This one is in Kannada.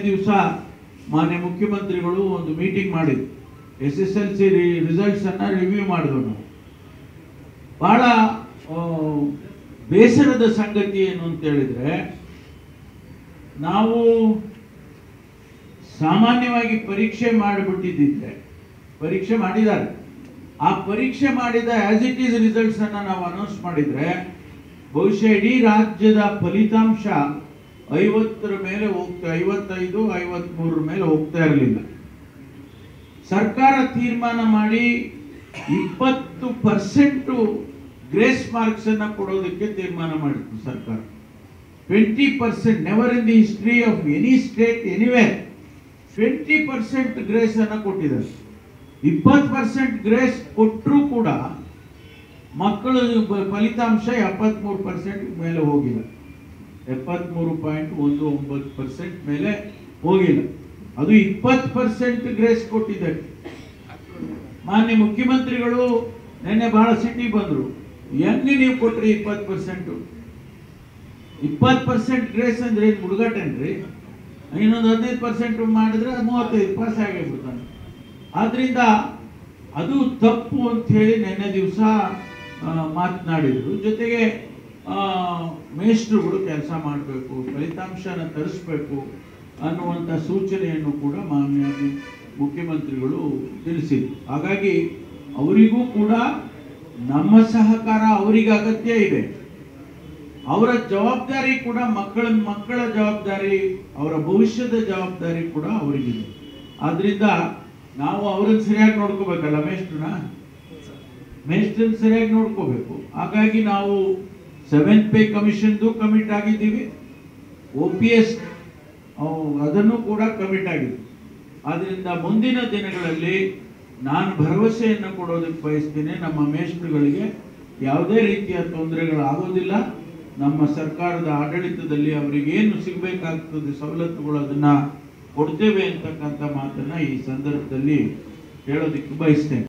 ದಿವಸ ಮಾನ್ಯ ಮುಖ್ಯಮಂತ್ರಿಗಳು ಒಂದು ಮೀಟಿಂಗ್ ಮಾಡಿದ್ರು. SSLC ರಿಸಲ್ಟ್ಸ್ ಅನ್ನ ರಿವ್ಯೂ ಮಾಡಿದ್ರು. ನಾವು ಬಹಳ ಬೇಸರದ ಸಂಗತಿ ಏನು ಅಂತ ಹೇಳಿದ್ರೆ, ನಾವು ಸಾಮಾನ್ಯವಾಗಿ ಪರೀಕ್ಷೆ ಮಾಡಿಬಿಟ್ಟಿದ್ದಿದ್ರೆ, ಪರೀಕ್ಷೆ ಮಾಡಿದ್ದಾರೆ, ಆ ಪರೀಕ್ಷೆ ಮಾಡಿದ ಆಸ್ ಇಟ್ ಈಸ್ ರಿಸಲ್ಟ್ಸ್ ಅನ್ನ ನಾವು ಅನೌನ್ಸ್ ಮಾಡಿದ್ರೆ ಬಹುಶಃ ಇಡೀ ರಾಜ್ಯದ ಫಲಿತಾಂಶ 50 ಮೇಲೆ ಹೋಗ್ತಾ 55, 53 ಮೇಲೆ ಹೋಗ್ತಾ ಇರಲಿಲ್ಲ. ಸರ್ಕಾರ ತೀರ್ಮಾನ ಮಾಡಿ 20% ಗ್ರೇಸ್ ಮಾರ್ಕ್ಸ್ ಅನ್ನ ಕೊಡೋದಕ್ಕೆ ತೀರ್ಮಾನ ಮಾಡಿತ್ತು ಸರ್ಕಾರ. 20%, never in the history of any state anywhere 20% grace ಅನ್ನ ಕೊಟ್ಟಿದ್ದಾರೆ. 20% ಗ್ರೇಸ್ ಕೊಟ್ಟರೂ ಕೂಡ ಮಕ್ಕಳ ಫಲಿತಾಂಶ 73% ಮೇಲೆ ಹೋಗಿಲ್ಲ. 73.19% ಮೇಲೆ ಹೋಗಿಲ್ಲ. ಅದು 20% ಗ್ರೇಸ್ ಕೊಟ್ಟಿದ್ದಾರೆ. ಮಾನ್ಯ ಮುಖ್ಯಮಂತ್ರಿಗಳು ನಿನ್ನೆ ಬಹಳ ಸಿಟಿ ಬಂದ್ರು, ಹೆಂಗೆ ನೀವು ಕೊಟ್ರಿ 20%? 20% ಗ್ರೇಸ್ ಅಂದ್ರೆ ಏನು ಹುಡುಗಾಟೇನ್ರಿ? ಇನ್ನೊಂದು 15% ಮಾಡಿದ್ರೆ 35 ಪಾಸ್ ಆಗಿಬಿಡ್ತಾನೆ. ಆದ್ರಿಂದ ಅದು ತಪ್ಪು ಅಂತ ಹೇಳಿ ನಿನ್ನೆ ದಿವಸ ಮಾತನಾಡಿದ್ರು. ಜೊತೆಗೆ ಮೇಷ್ಟ್ರುಗಳು ಕೆಲಸ ಮಾಡಬೇಕು, ಫಲಿತಾಂಶನ ತರಿಸ್ಬೇಕು ಅನ್ನುವಂಥ ಸೂಚನೆಯನ್ನು ಕೂಡ ಮಾನ್ಯ ಮುಖ್ಯಮಂತ್ರಿಗಳು ತಿಳಿಸಿದ್ರು. ಹಾಗಾಗಿ ಅವರಿಗೂ ಕೂಡ ನಮ್ಮ ಸಹಕಾರ ಅವರಿಗೆ ಅಗತ್ಯ ಇದೆ. ಅವರ ಜವಾಬ್ದಾರಿ ಕೂಡ ಮಕ್ಕಳ ಜವಾಬ್ದಾರಿ, ಅವರ ಭವಿಷ್ಯದ ಜವಾಬ್ದಾರಿ ಕೂಡ ಅವರಿಗಿದೆ. ಆದ್ರಿಂದ ನಾವು ಅವ್ರನ್ನ ಸರಿಯಾಗಿ ನೋಡ್ಕೋಬೇಕಲ್ಲ, ಮೇಷ್ಟ್ರನ್ನ ಸರಿಯಾಗಿ ನೋಡ್ಕೋಬೇಕು. ಹಾಗಾಗಿ ನಾವು 7th ಪೇ ಕಮಿಷನ್ದು ಕಮಿಟ್ ಆಗಿದ್ದೀವಿ, OPS ಅದನ್ನು ಕೂಡ ಕಮಿಟ್ ಆಗಿದ್ದೀವಿ. ಆದ್ರಿಂದ ಮುಂದಿನ ದಿನಗಳಲ್ಲಿ ನಾನು ಭರವಸೆಯನ್ನು ಕೊಡೋದಕ್ಕೆ ಬಯಸ್ತೀನಿ, ನಮ್ಮ ಮೇಷ್ಟ್ರುಗಳಿಗೆ ಯಾವುದೇ ರೀತಿಯ ತೊಂದರೆಗಳಾಗೋದಿಲ್ಲ. ನಮ್ಮ ಸರ್ಕಾರದ ಆಡಳಿತದಲ್ಲಿ ಅವರಿಗೇನು ಸಿಗಬೇಕಾಗ್ತದೆ ಸವಲತ್ತುಗಳು ಅದನ್ನ ಕೊಡ್ತೇವೆ ಅಂತಕ್ಕಂಥ ಮಾತನ್ನ ಈ ಸಂದರ್ಭದಲ್ಲಿ ಹೇಳೋದಕ್ಕೆ ಬಯಸ್ತೇನೆ.